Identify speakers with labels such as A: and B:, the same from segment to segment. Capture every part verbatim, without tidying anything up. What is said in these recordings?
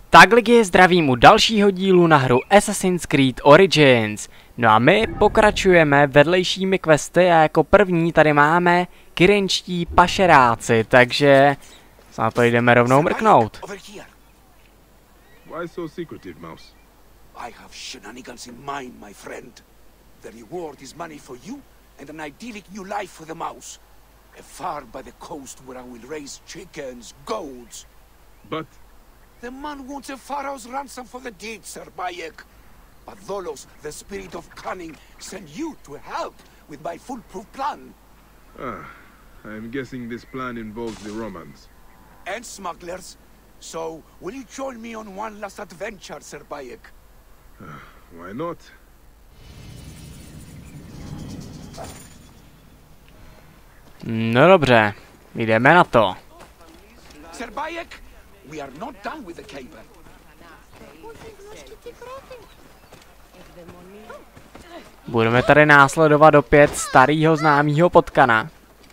A: Tak lidi, zdravím u dalšího dílu na hru Assassin's Creed Origins. No a my pokračujeme vedlejšími questy a jako první tady máme kyrenčtí pašeráci, takže se na to jdeme rovnou mrknout.
B: Why so secretive, Mouse?
C: I have shenanigans in mind, my friend. The reward is money for you and an idyllic new life for the mouse. A farm by the coast where I will raise chickens, goats.
B: But
C: The man wants a pharaoh's ransom for the deed, Sir Bayek. But Tholos, the spirit of cunning, sent you to help with my foolproof plan.
B: ah, I'm guessing this plan involves the Romans.
C: And smugglers. So, will you join me on one last adventure, Sir Bayek?
B: Why not?
A: No dobře, jdeme na to.
C: Sir Bayek, we are not done with the caper.
A: Budeme tady následovat opět starýho známýho potkana.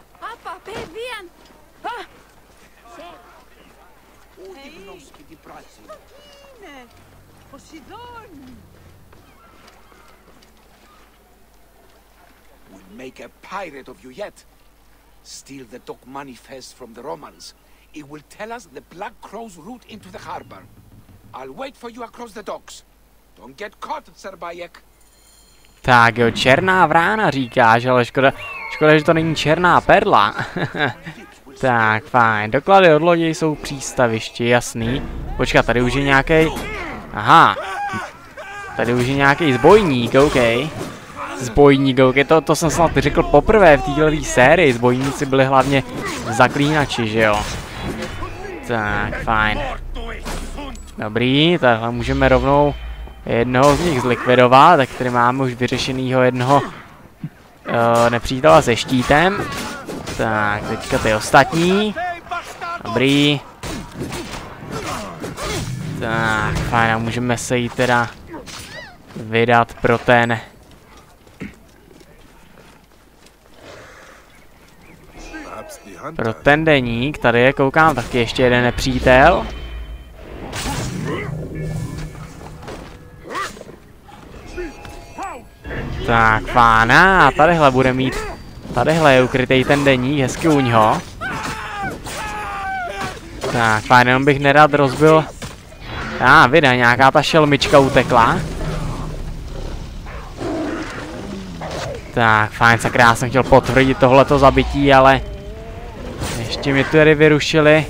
C: We'll make a pirate of you yet. Steal the dock manifest from the Romans. It will tell us the Black Crow's route into the harbor. I'll wait for you across the docks. Don't get caught, Sir Bayek.
A: Tak jo, černá vrána říkáš, ale škoda, škoda, že to není černá perla. Tak, fajn. Doklady od lodě jsou přístaviště, jasný. Počkat, tady už je nějaký. Aha. Tady už je nějaký zbojník, OK. Zbojník, OK, to, to jsem snad řekl poprvé v této sérii. Zbojníci byli hlavně zaklínači, že jo. Tak, fajn. Dobrý, takhle můžeme rovnou jednoho z nich zlikvidovat, tak tady máme už vyřešenýho jednoho uh, nepřítele se štítem. Tak, teďka ty ostatní. Dobrý. Tak, fajn, a můžeme se jí teda vydat pro ten pro ten deník. Tady je, koukám, taky ještě jeden nepřítel. Tak, fána, a tadyhle bude mít, tadyhle je ukrytej ten deník, hezky u něho. Tak, fajn, jenom bych nerad rozbil. A, ah, vida, nějaká ta šelmička utekla. Tak, fajn, sakra, já jsem chtěl potvrdit tohleto zabití, ale ještě mě tady vyrušili.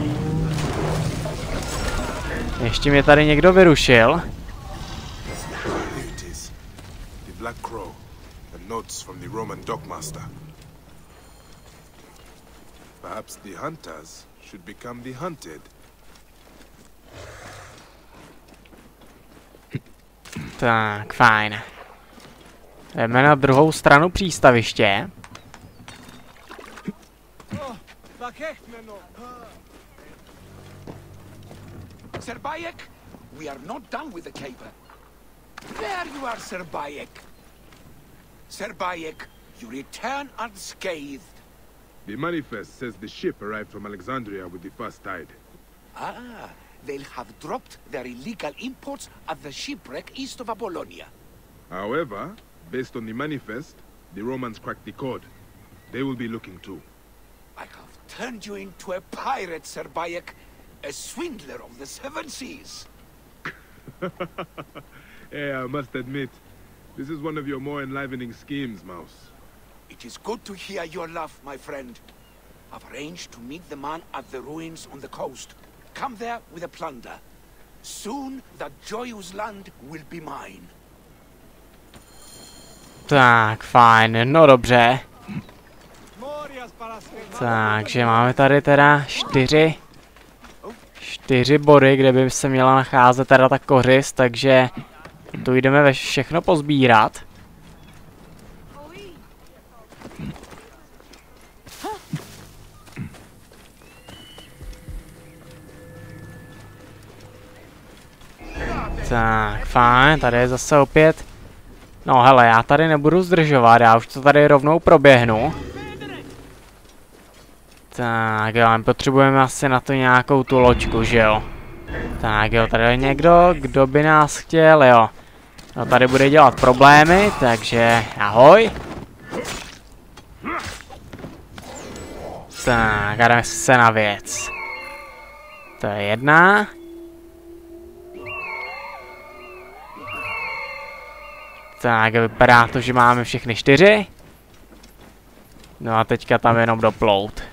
A: Ještě mě tady někdo vyrušil.
B: Black Crow, and notes from the Roman dockmaster. Perhaps the hunters should become the hunted.
A: Tak, fajn. Jdeme na druhou stranu přístaviště.
C: Sir Bayek, we are not done with the caper. There you are, Sir Bayek. Sir Bayek, you return unscathed.
B: The manifest says the ship arrived from Alexandria with the first tide.
C: Ah, they'll have dropped their illegal imports at the shipwreck east of Apollonia.
B: However, based on the manifest, the Romans cracked the code. They will be looking too.
C: I have turned you into a pirate, Sir Bayek, a swindler of the seven seas.
B: Hey, I must admit, this is one of your more enlivening schemes, Mouse.
C: It is good to hear your laugh, my friend. I've arranged to meet the man at the ruins on the coast. Come there with a plunder. Soon that joyous land will be mine.
A: Tak, fajn, no dobře. Takže máme tady teda čtyři, čtyři body, kde by se měla nacházet teda ta kořist, takže tu jdeme ve všechno pozbírat. Tak, fajn, tady je zase opět. No hele, já tady nebudu zdržovat, já už to tady rovnou proběhnu. Tak jo, potřebujeme asi na to nějakou tu loďku, že jo? Tak jo, tady je někdo, kdo by nás chtěl, jo. No tady bude dělat problémy, takže ahoj. Tak, a jdeme se na věc. To je jedna. Tak, vypadá to, že máme všechny čtyři. No a teďka tam jenom doplout.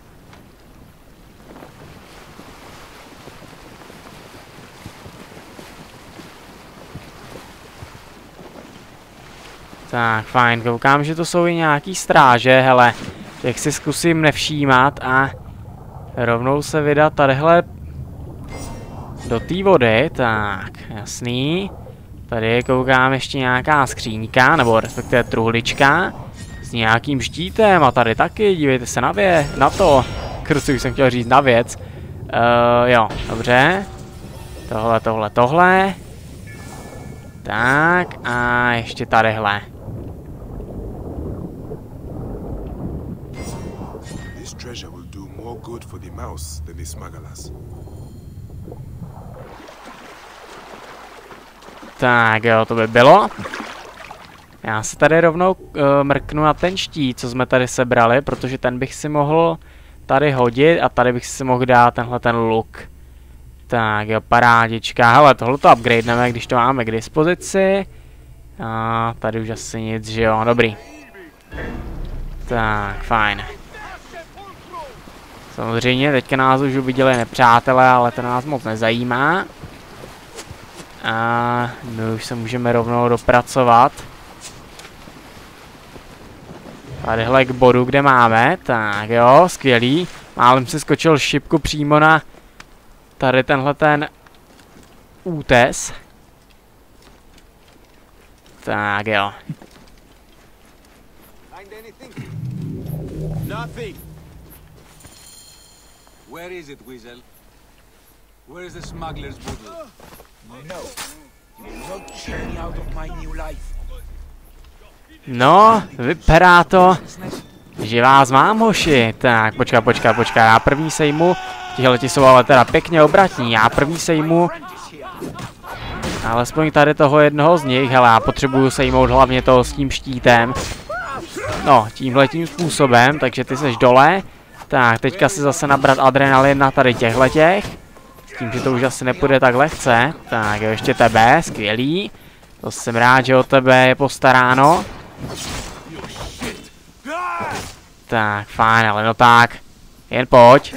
A: Tak, fajn, koukám, že to jsou i nějaký stráže, hele. Jak si zkusím nevšímat a rovnou se vydat tadyhle do té vody, tak, jasný. Tady koukám ještě nějaká skříňka, nebo respektive truhlička s nějakým štítem a tady taky, dívejte se na vě, na to. Kruci, už jsem chtěl říct na věc. Uh, jo, dobře. Tohle, tohle, tohle. Tak a ještě tadyhle.
B: Treasure will do more good for the mouse than the smugglers.
A: Tak jo, to by bylo. Já se tady rovnou uh, mrknu na ten štít, co jsme tady sebrali, protože ten bych si mohl tady hodit a tady bych si mohl dát tenhle ten luk. Tak jo, parádička. Hele, tohle to upgradeneme, když to máme k dispozici. A tady už asi nic, že jo, dobrý. Tak, fajn. Samozřejmě, teďka nás už uviděli nepřátelé, ale to nás moc nezajímá. A my už se můžeme rovnou dopracovat. Tadyhle k bodu, kde máme. Tak jo, skvělý. Málem si skočil šipku přímo na tady tenhle ten útes. Tak jo.
C: Where is it, Weasel? Where is the smuggler's boodle? No, you will not cheat me out of my new life.
A: No, vypadá to, že vás mám, hoši. Tak, počkej, počkej, počkej, já první sejmu. Tihleti jsou ale teda pěkně obratní, já první sejmu. Alespoň tady toho jednoho z nich, hele, já potřebuju sejmout hlavně toho s tím štítem. No, tímhletím způsobem, takže ty seš dole. Tak, teďka si zase nabrat adrenalin na tady těchhletěch. S tím, že to už asi nepůjde tak lehce. Tak, jo, ještě tebe, skvělý. To jsem rád, že o tebe je postaráno. Tak, fajn, ale no tak. Jen pojď.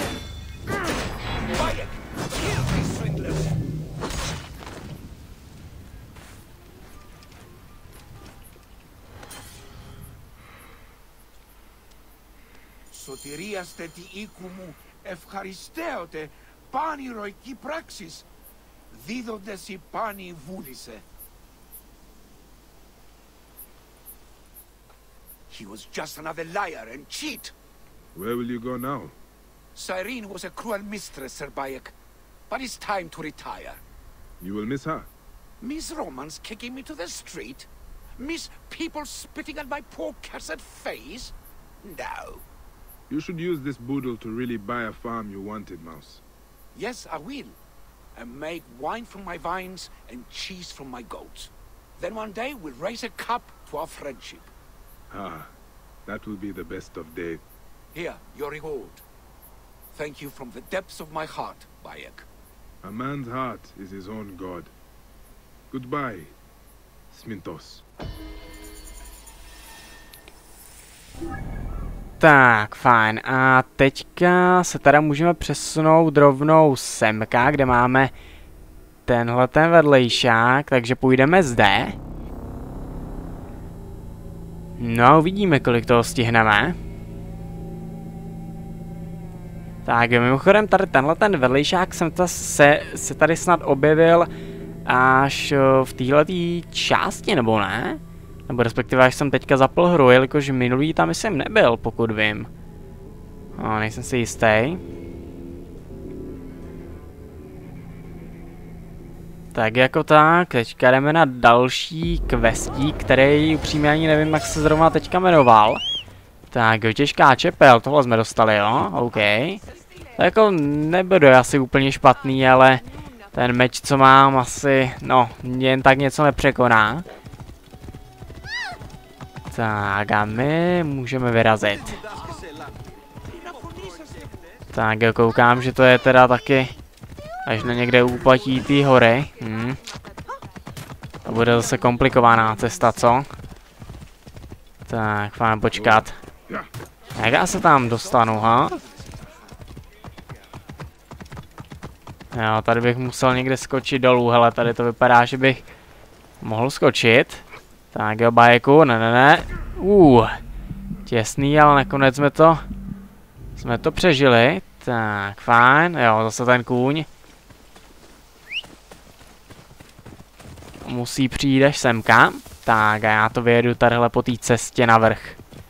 C: Σωτηρίας τε τη οίκου μου ευχαριστέωτε πάνηροϊκή πράξης, δίδοντες η πάνη βούλησε. He was just another liar and cheat.
B: Where will you go now?
C: Cyrene was a cruel mistress, Sir Bayek, but it's time to retire.
B: You will miss her.
C: Miss Romans kicking me to the street? Miss people spitting at my poor cursed face? No.
B: You should use this boodle to really buy a farm you wanted, Mouse.
C: Yes, I will. And make wine from my vines and cheese from my goats. Then one day we'll raise a cup to our friendship.
B: Ah, that will be the best of days.
C: Here, your reward. Thank you from the depths of my heart, Bayek.
B: A man's heart is his own god. Goodbye, Smintos.
A: Tak, fajn. A teďka se teda můžeme přesunout rovnou semka, kde máme tenhle ten vedlejšák, takže půjdeme zde. No, uvidíme, kolik toho stihneme. Tak jo, mimochodem tady tenhle ten vedlejšák jsem ta se, se tady snad objevil až v téhletý části, nebo ne? Nebo respektive až jsem teďka zapl hru, jelikož minulý tam jsem nebyl, pokud vím. No, nejsem si jistý. Tak jako tak, teďka jdeme na další questík, který upřímně ani nevím, jak se zrovna teďka jmenoval. Tak jo, těžká čepel, tohle jsme dostali, jo, OK. To jako nebude asi úplně špatný, ale Ten meč, co mám, asi, no, jen tak něco nepřekoná. Tak a my můžeme vyrazit. Tak jo, koukám, že to je teda taky až na někde úpatí té hory. Hm. To bude zase komplikovaná cesta, co? Tak, fajn, počkat. Jak já se tam dostanu, ha? Jo, tady bych musel někde skočit dolů, hele, tady to vypadá, že bych mohl skočit. Tak jo, bajku, ne, ne, ne. Uh, těsný, ale nakonec jsme to, jsme to přežili. Tak, fajn, jo, zase ten kůň. Musí přijít až semka. Tak a já to vyjedu tadyhle po té cestě navrch.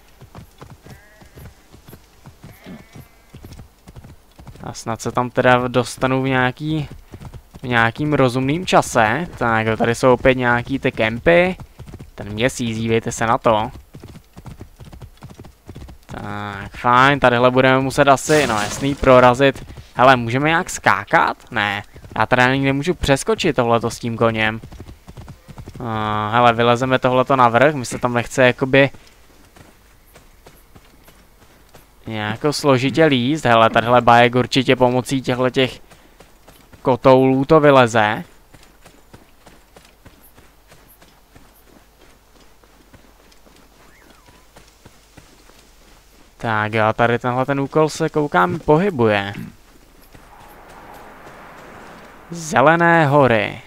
A: A snad se tam teda dostanu v nějaký, v nějakým rozumným čase. Tak jo, tady jsou opět nějaký ty kempy. Ten měsíc, dívejte se na to. Tak, fajn, tadyhle budeme muset asi, no jasný, prorazit. Hele, můžeme nějak skákat? Ne, já teda ani nemůžu přeskočit tohleto s tím koněm. Uh, hele, vylezeme tohleto navrch, mi se tam nechce jakoby nějakou složitě líst. Hele, tadyhle bajek určitě pomocí těchto těch kotoulů to vyleze. Tak jo, tady tenhle ten úkol se koukám pohybuje. Zelené hory.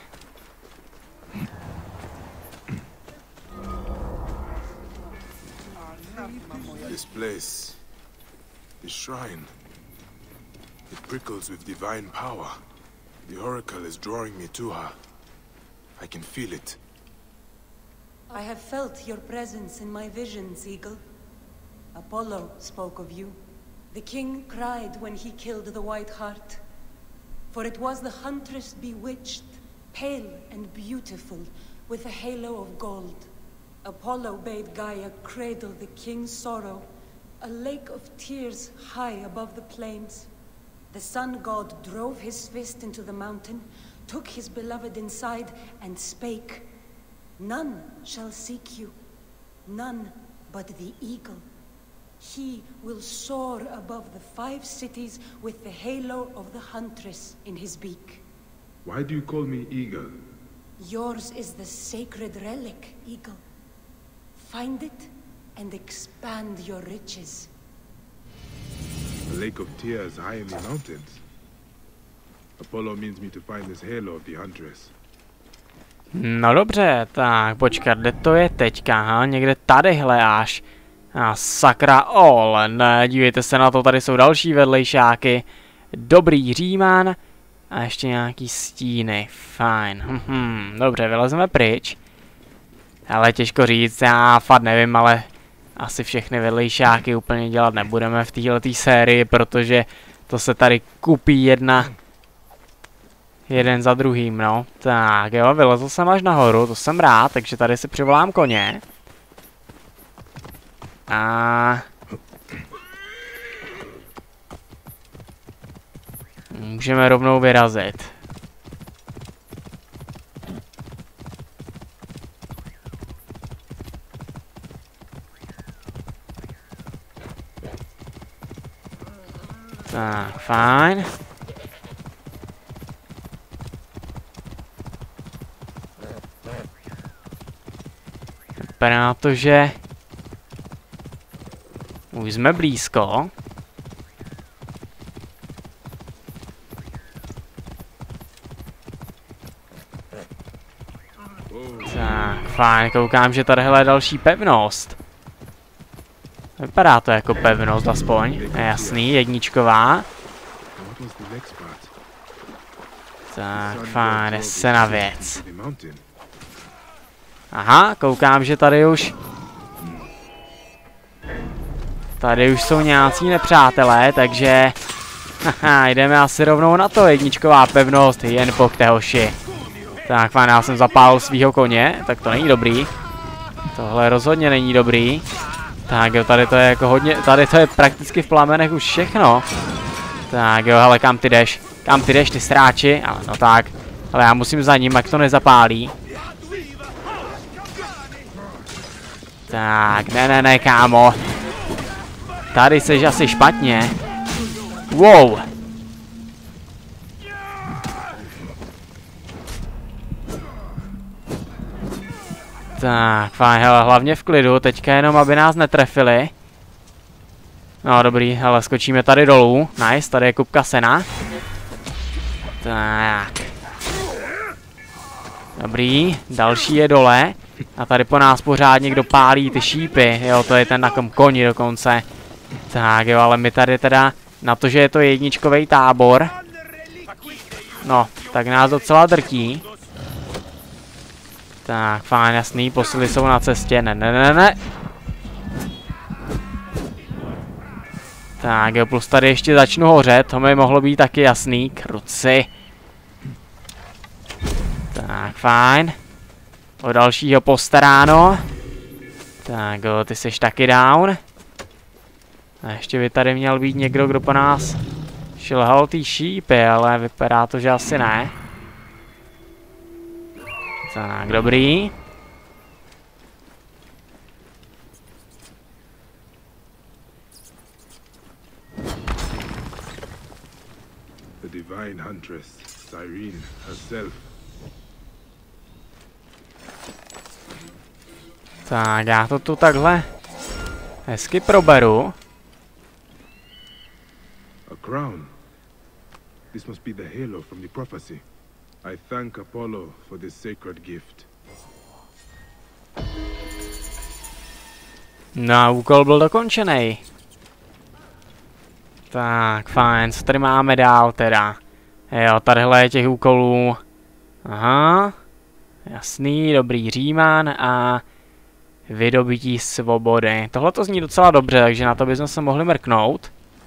B: This place, this shrine, it prickles with divine power. The oracle is drawing me to her. I can feel it.
D: I have felt your presence in my visions, Eagle. Apollo spoke of you. The king cried when he killed the White Hart. For it was the huntress bewitched, pale and beautiful, with a halo of gold. Apollo bade Gaia cradle the king's sorrow, a lake of tears high above the plains. The sun god drove his fist into the mountain, took his beloved inside, and spake, "None shall seek you, none but the eagle. He will soar above the five cities with the halo of the huntress in his beak."
B: Why do you call me Eagle?
D: Yours is the sacred relic, Eagle. Find it and expand your riches.
B: A lake of tears high in the mountains. Apollo means me to find this halo of the huntress.
A: No dobře, tak počkat, kde to je teďka, ha? Někde tadyhle až. A sakra, ole, ne, dívejte se na to, tady jsou další vedlejšáky. Dobrý Říman. A ještě nějaký stíny, fajn. Hm, dobře, vylezeme pryč. Ale těžko říct, já fakt nevím, ale asi všechny vedlejšáky úplně dělat nebudeme v této sérii, protože to se tady kupí jedna jeden za druhým, no. Tak jo, vylezl jsem až nahoru, to jsem rád, takže tady si přivolám koně. A můžeme rovnou vyrazit. Tak, fajn. Vypadá to, že už jsme blízko. Tak, fajn, koukám, že tadyhle je další pevnost. Vypadá to jako pevnost aspoň. Jasný, jedničková. Tak, fajn, jde se na věc. Aha, koukám, že tady už... Tady už jsou nějací nepřátelé, takže... Haha, jdeme asi rovnou na to, jedničková pevnost, jen pojďte hoši. Tak, fajn, já jsem zapálil svýho koně, tak to není dobrý. Tohle rozhodně není dobrý. Tak jo, tady to je jako hodně, tady to je prakticky v plamenech už všechno. Tak jo, hele, kam ty jdeš? Kam ty jdeš, ty sráči? Ale no tak, Ale já musím za ním, jak to nezapálí. Tak, ne, ne, ne, kámo. Tady seš asi špatně. Wow. Tak, fajn, hele, hlavně v klidu, teďka jenom, aby nás netrefili. No, dobrý, hele, skočíme tady dolů. Nice, tady je kupka sena. Tak. Dobrý, další je dole. A tady po nás pořád někdo pálí ty šípy. Jo, to je ten na kom koni dokonce. Tak jo, ale my tady teda, na to, že je to jedničkový tábor. No, tak nás docela drtí. Tak, fajn, jasný, posily jsou na cestě. Ne, ne, ne, ne. Tak jo, plus tady ještě začnu hořet, to mi mohlo být taky jasný, kruci. Tak, fajn. O dalšího postaráno. Tak jo, ty seš taky down. A ještě by tady měl být někdo, kdo po nás šilhal ty šípy, ale vypadá to, že asi ne. Tak, dobrý.
B: The divine huntress, Cyrene herself.
A: Tak, já to tu takhle hezky proberu.
B: A crown. This must be the halo from the prophecy. I thank Apollo for this sacred gift.
A: No, úkol byl dokončený. Tak, fajn, co tady máme dál teda? Jo, tadyhle je těch úkolů. Aha. Jasný, dobrý Říman a vydobití svobody. Tohle to zní docela dobře, takže na to bychom se mohli mrknout.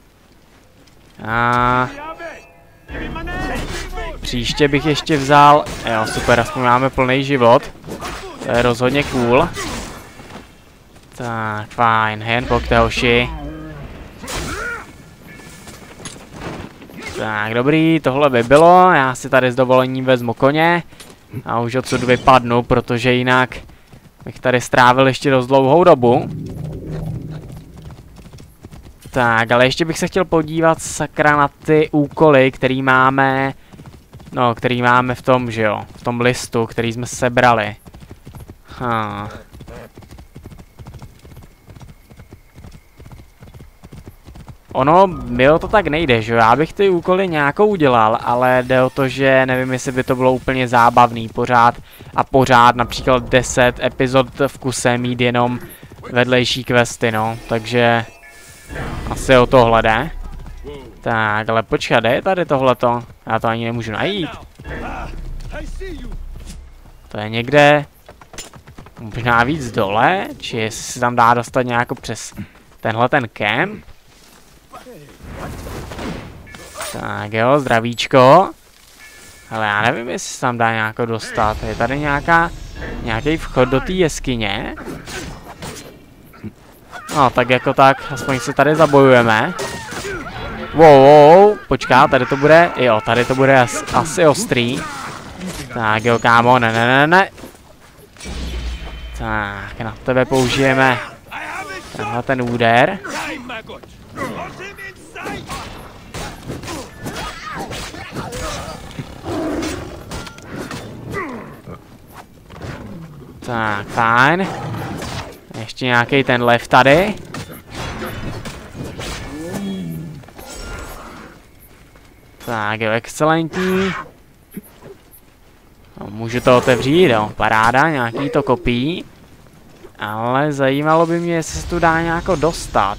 A: A příště bych ještě vzal, jo super, aspoň máme plný život. To je rozhodně cool. Tak, fajn, jen pojďte hoši. Tak, dobrý, tohle by bylo, já si tady s dovolením vezmu koně. A už odsud vypadnu, protože jinak bych tady strávil ještě dost dlouhou dobu. Tak, ale ještě bych se chtěl podívat sakra na ty úkoly, který máme, no, který máme v tom, že jo, v tom listu, který jsme sebrali. Ha. Ono, milo to tak nejde, že jo, já bych ty úkoly nějakou udělal, ale jde o to, že nevím, jestli by to bylo úplně zábavný pořád a pořád, například deset epizod v kuse mít jenom vedlejší questy, no, takže asi o tohle jde. Tak, ale počkat, je tady tohleto? Já to ani nemůžu najít. To je někde možná víc dole, či jestli se tam dá dostat nějak přes tenhle ten kemp. Tak jo, zdravíčko. Ale já nevím, jestli se tam dá nějak dostat. Je tady nějaká, nějaký vchod do té jeskyně. No, tak jako tak, aspoň se tady zabojujeme. Wow, wow, počká, tady to bude, jo, tady to bude as, asi ostrý. Tak jo, kámo, ne, ne, ne, ne. Tak, na tebe použijeme tenhle ten úder. Tak, fajn. Ještě nějaký ten lev tady. Tak jo, excelentní. No, můžu to otevřít, jo, paráda, nějaký to kopí. Ale zajímalo by mě, jestli se tu dá nějako dostat.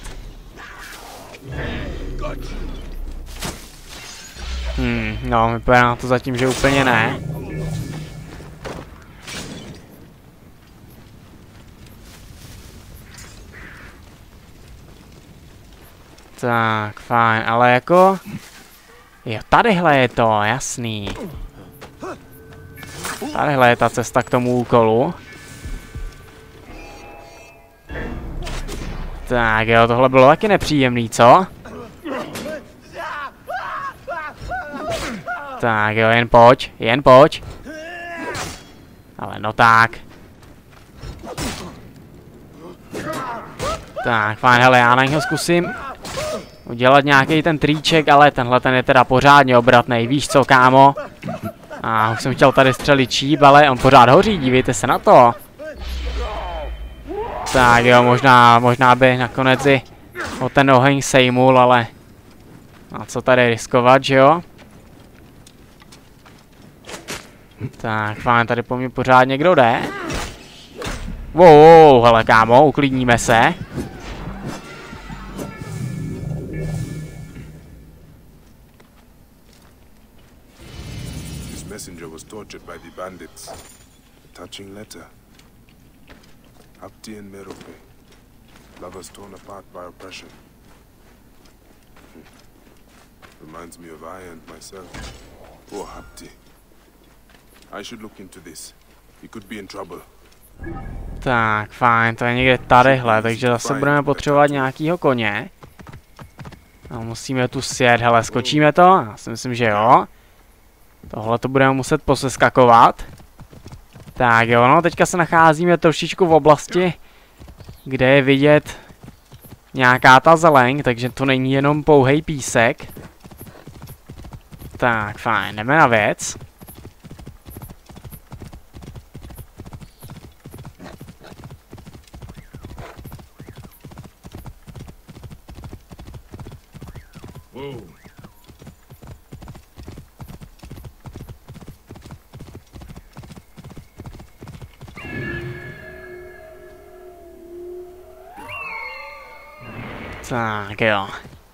A: Hmm, no, vypadá na to zatím, že úplně ne. Tak, fajn, ale jako... Jo, tadyhle je to, jasný. Tadyhle je ta cesta k tomu úkolu. Tak jo, tohle bylo taky nepříjemný, co? Tak jo, jen pojď, jen pojď. Ale no tak. Tak, fajn, hele, já na něho zkusím udělat nějaký ten triček, ale tenhle ten je teda pořádně obratnej, víš co, kámo? A už jsem chtěl tady střelit číp, ale on pořád hoří, dívejte se na to. Tak jo, možná, možná by nakonec i o ten oheň sejmul, ale a co tady riskovat, že jo? Tak, fajn, tady po mně pořád někdo jde. Wow, wow, hele kámo, uklidníme se.
B: This messenger was tortured by the bandits. A touching letter. Hapti and Merope. Lovers torn apart by oppression. Hm. Reminds me of I and myself. Poor Hapti. I should look into this. He could be in trouble.
A: Tak, fajn, to je někde tadyhle, takže zase budeme potřebovat nějakýho koně. A musíme tu sjet, hele, skočíme to? Já si myslím, že jo. Tohle to budeme muset poseskakovat. Tak jo, no, teďka se nacházíme trošičku v oblasti, kde je vidět nějaká ta zeleň, takže to není jenom pouhej písek. Tak, fajn, jdeme na věc. Tak jo.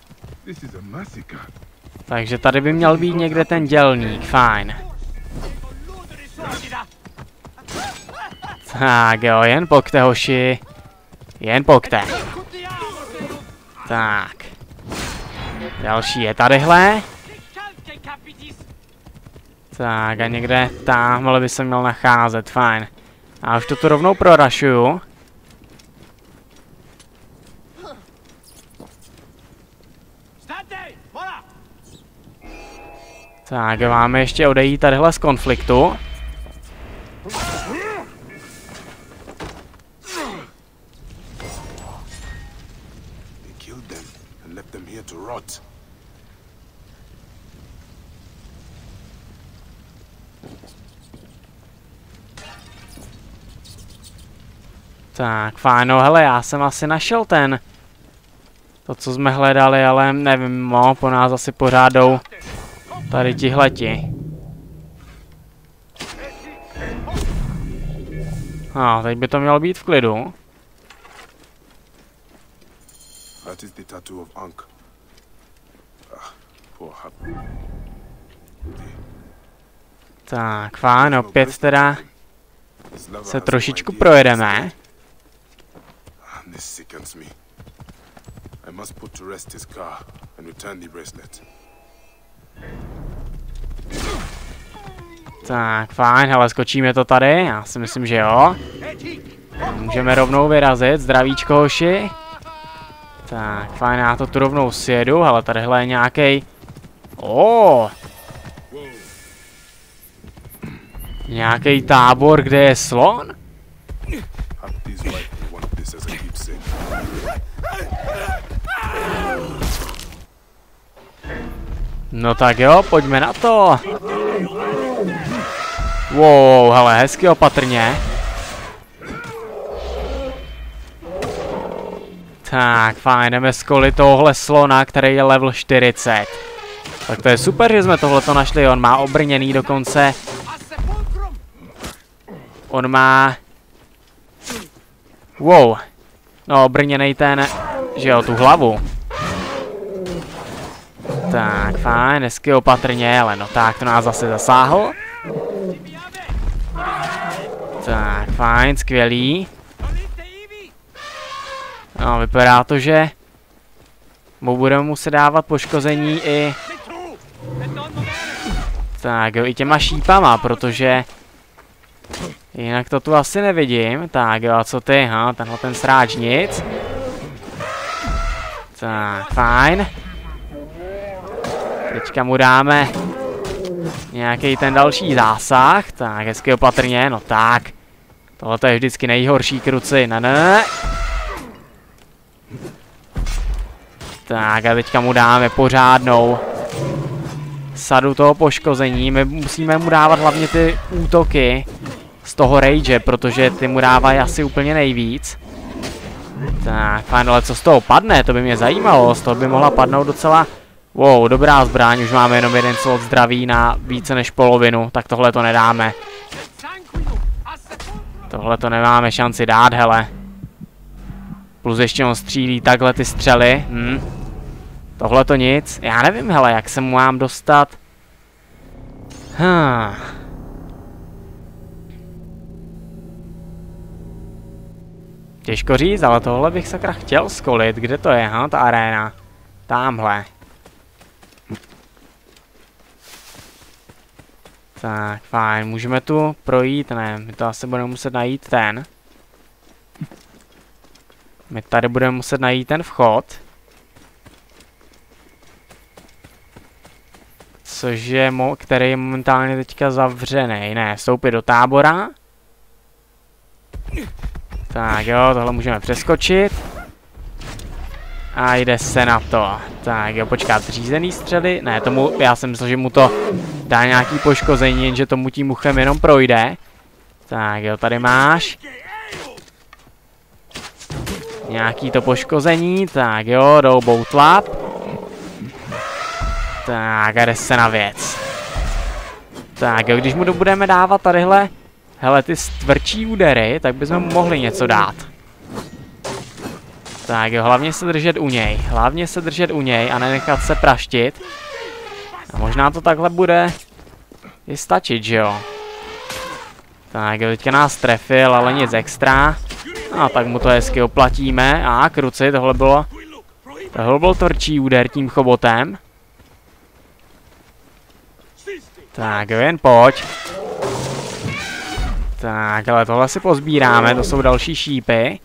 A: Takže tady by měl být někde ten dělník, fajn. Tak jo, jen pokte, hoši. Jen pokte. Tak. Další je tadyhle. Tak a někde tamhle by se měl nacházet, fajn. A už to tu rovnou prorašuju. Tak, máme ještě odejít tadyhle z konfliktu. Tak, fajn, no hele, já jsem asi našel ten. To, co jsme hledali, ale nevím, no, po nás asi pořád jdou tady tihleti. No, teď by to mělo být v klidu. Tak, fajn, opět teda se trošičku projedeme. Tak, fajn, hele, skočíme to tady, já si myslím, že jo. Můžeme rovnou vyrazit, zdravíčko, hoši. Tak, fajn, já to tu rovnou sjedu, hele, tadyhle je nějakej... Oh. Nějaký tábor, kde je slon? No tak jo, pojďme na to. Wow, hele, hezky opatrně. Tak, fajn, jdeme skolit tohle slona, který je level čtyřicet. Tak to je super, že jsme tohleto našli, on má obrněný dokonce. On má... Wow. No, obrněnej ten, že jo, tu hlavu. Tak, fajn, hezky opatrně, ale no tak, to nás zase zasáhl. Tak, fajn, skvělý. No, vypadá to, že mu budeme muset dávat poškození i... Tak jo, i těma šípama, protože... Jinak to tu asi nevidím. Tak jo, a co ty, ha, tenhle ten sráč nic. Tak, fajn. Teďka mu dáme nějaký ten další zásah. Tak, hezky opatrně, no tak. Tohle je vždycky nejhorší, kruci, ne, ne, ne. Tak a teďka mu dáme pořádnou sadu toho poškození. My musíme mu dávat hlavně ty útoky z toho rage, protože ty mu dávají asi úplně nejvíc. Tak, fajn, ale co z toho padne, to by mě zajímalo, z toho by mohla padnout docela... Wow, dobrá zbraň, už máme jenom jeden slot zdraví na více než polovinu, tak tohle to nedáme. Tohle to nemáme šanci dát, hele. Plus ještě on střílí takhle ty střely, hm. Tohle to nic, já nevím, hele, jak se mu mám dostat. Hm. Těžko říct, ale tohle bych sakra chtěl skolit. Kde to je, ha, ta aréna? Támhle. Tak, fajn, můžeme tu projít, ne, my to asi budeme muset najít ten. My tady budeme muset najít ten vchod. Což je, mo který je momentálně teďka zavřený. Ne, vstoupit do tábora. Tak jo, tohle můžeme přeskočit. A jde se na to. Tak jo, počkat, řízený střely. Ne, tomu, já jsem myslel, že mu to dá nějaký poškození, jenže tomu tím uchem jenom projde. Tak jo, tady máš. Nějaký to poškození, tak jo, jdou boutlap. Tak a jde se na věc. Tak jo, když mu to budeme dávat tadyhle, hele, ty tvrdší údery, tak bychom mu mohli něco dát. Tak jo, hlavně se držet u něj, hlavně se držet u něj a nenechat se praštit. A možná to takhle bude i stačit, že jo. Tak jo, teďka nás trefil, ale nic extra. A tak mu to hezky oplatíme. A kruci, tohle bylo, tohle byl tvrdší úder tím chobotem. Tak jo, jen pojď. Tak, ale tohle si pozbíráme, to jsou další šípy.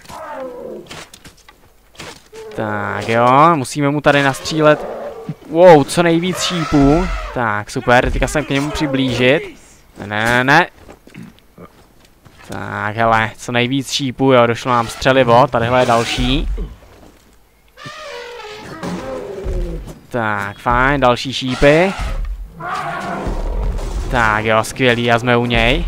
A: Tak jo, musíme mu tady nastřílet. Wow, co nejvíc šípů. Tak, super, teďka jsem k němu přiblížit. Ne, ne, ne. Tak, hele, co nejvíc šípů, jo, došlo nám střelivo, tadyhle je další. Tak, fajn, další šípy. Tak jo, skvělý, a jsme u něj.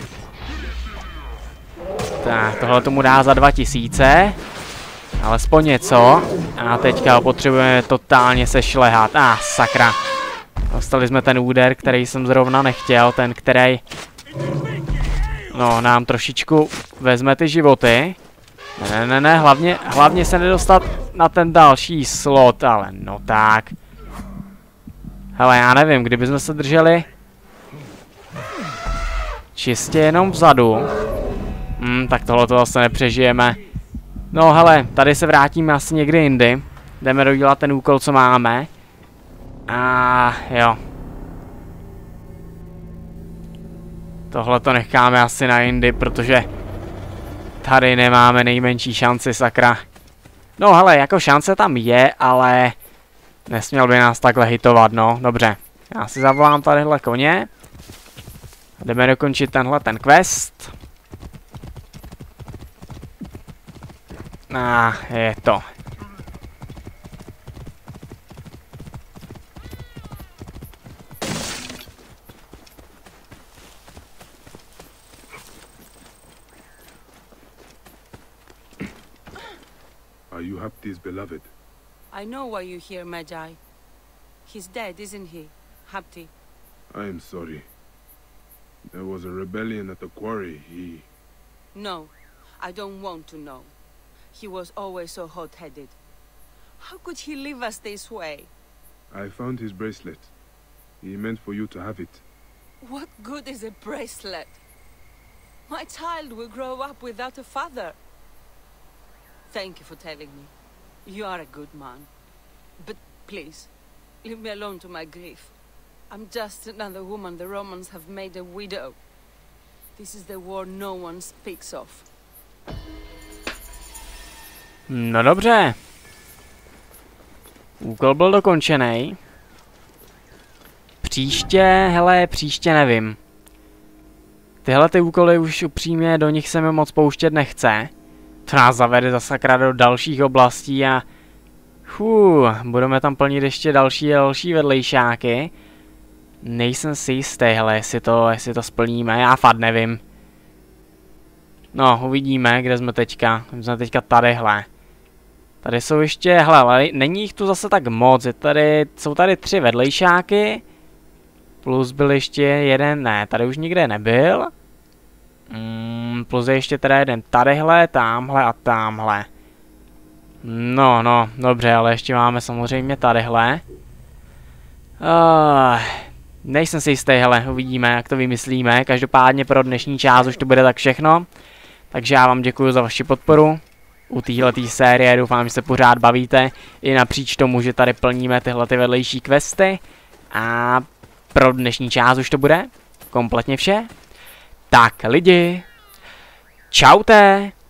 A: Tak, tohle tomu dá za dva tisíce. Alespoň něco. A teďka ho potřebujeme totálně sešlehat. A ah, sakra. Dostali jsme ten úder, který jsem zrovna nechtěl. Ten, který... No, nám trošičku vezme ty životy. Ne, ne, ne, hlavně, hlavně se nedostat na ten další slot, ale no tak. Hele, já nevím, kdybychom se drželi čistě jenom vzadu. Hmm, tak tohle to zase nepřežijeme. No hele, tady se vrátíme asi někdy jindy. Jdeme dodělat ten úkol, co máme. A jo. Tohle to necháme asi na jindy, protože tady nemáme nejmenší šanci, sakra. No hele, jako šance tam je, ale nesměl by nás takhle hitovat, no. Dobře, já si zavolám tadyhle koně. Jdeme dokončit tenhle ten quest. A ah, je to.
B: Are you Hapti's beloved?
E: I know why you're here, Magi. He's dead, isn't he, Hapti?
B: I am sorry. There was a rebellion at the quarry. He...
E: No, I don't want to know. He was always so hot-headed. How could he leave us this way?
B: I found his bracelet. He meant for you to have it.
E: What good is a bracelet? My child will grow up without a father. Thank you for telling me. You are a good man. But please, leave me alone to my grief. I'm just another woman the Romans have made a widow. This is the war no one speaks of.
A: No dobře. Úkol byl dokončený. příště, hele, příště nevím. Tyhle ty úkoly už upřímně do nich se mi moc pouštět nechce. To nás zavede za sakra do dalších oblastí a... Fů, budeme tam plnit ještě další a další vedlejšáky. Nejsem si jistý, hele, jestli to, jestli to splníme, já fakt nevím. No, uvidíme, kde jsme teďka. Jsme teďka tadyhle. Tady jsou ještě, hele, ale není jich tu zase tak moc, je tady, jsou tady tři vedlejšáky. Plus byl ještě jeden, ne, tady už nikde nebyl. Mm, plus je ještě teda jeden tadyhle, tamhle a tamhle. No, no, dobře, ale ještě máme samozřejmě tadyhle. Uh, nejsem si jistý, hele, uvidíme, jak to vymyslíme. Každopádně pro dnešní část už to bude tak všechno. Takže já vám děkuji za vaši podporu u téhletý série, doufám, že se pořád bavíte i napříč tomu, že tady plníme tyhle ty vedlejší questy. A pro dnešní část už to bude kompletně vše. Tak lidi, čaute!